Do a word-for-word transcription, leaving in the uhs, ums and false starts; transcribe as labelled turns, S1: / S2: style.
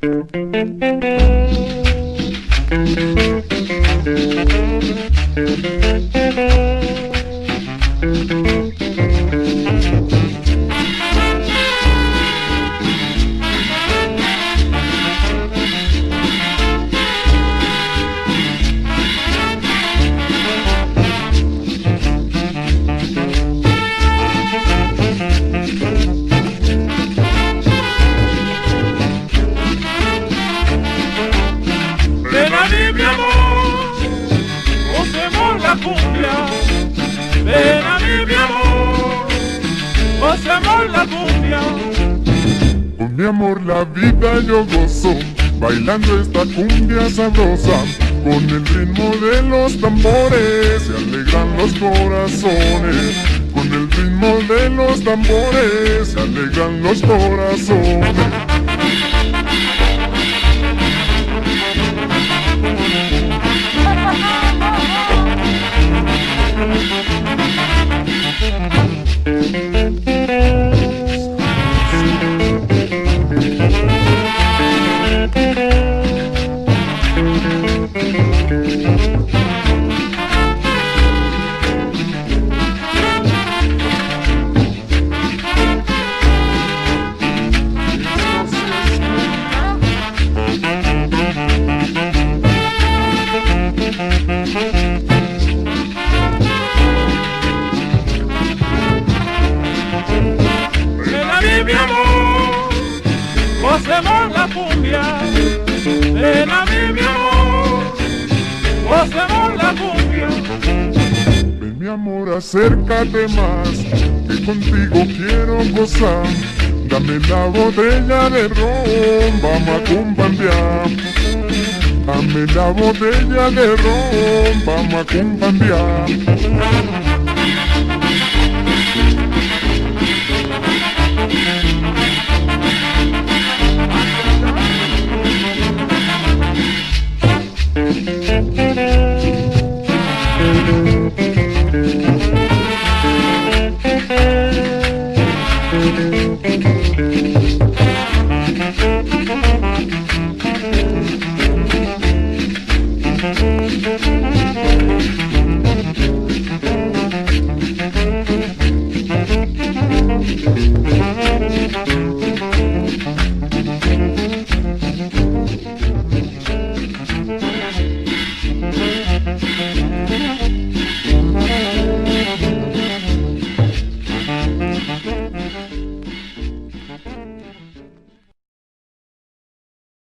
S1: Ven a mí, mi amor, gocemos la cumbia. Ven a mí, mi amor, gocemos la cumbia.
S2: Con mi amor la vida yo gozo, bailando esta cumbia sabrosa. Con el ritmo de los tambores se alegran los corazones. Con el ritmo de los tambores se alegran los corazones.
S1: Mi amor, gocemos la cumbia. Ven a mí, mi amor, gocemos la cumbia.
S2: Ven mi amor, acércate más, que contigo quiero gozar. Dame la botella de ron, vamos a cumbandear. Dame la botella de ron, vamos a cumbandear.
S1: Thank you.